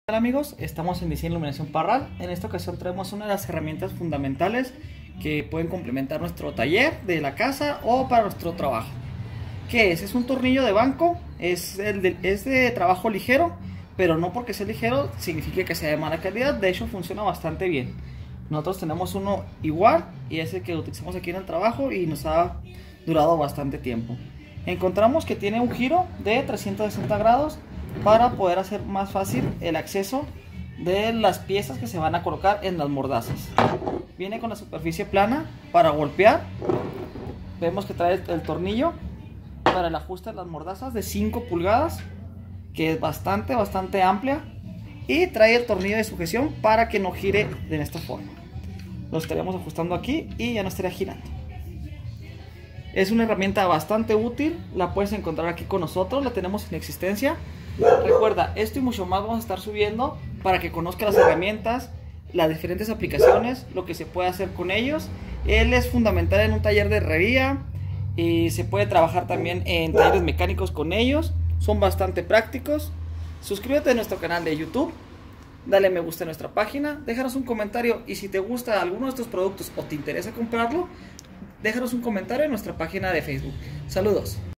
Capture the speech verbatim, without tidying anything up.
Hola amigos, estamos en Diseño e Iluminación Parral. En esta ocasión traemos una de las herramientas fundamentales que pueden complementar nuestro taller de la casa o para nuestro trabajo. ¿Qué es? Es un tornillo de banco, es, el de, es de trabajo ligero, pero no porque sea ligero significa que sea de mala calidad. De hecho funciona bastante bien. Nosotros tenemos uno igual y es el que utilizamos aquí en el trabajo y nos ha durado bastante tiempo. Encontramos que tiene un giro de trescientos sesenta grados para poder hacer más fácil el acceso de las piezas que se van a colocar en las mordazas. Viene con la superficie plana para golpear. Vemos que trae el tornillo para el ajuste de las mordazas de cinco pulgadas, que es bastante bastante amplia, y trae el tornillo de sujeción para que no gire de esta forma. Lo estaríamos ajustando aquí y ya no estaría girando. Es una herramienta bastante útil, la puedes encontrar aquí con nosotros, la tenemos en existencia. Recuerda, esto y mucho más vamos a estar subiendo para que conozcas las herramientas, las diferentes aplicaciones, lo que se puede hacer con ellos. Él es fundamental en un taller de herrería y se puede trabajar también en talleres mecánicos con ellos. Son bastante prácticos. Suscríbete a nuestro canal de YouTube, dale me gusta a nuestra página, déjanos un comentario y si te gusta alguno de estos productos o te interesa comprarlo, déjanos un comentario en nuestra página de Facebook. Saludos.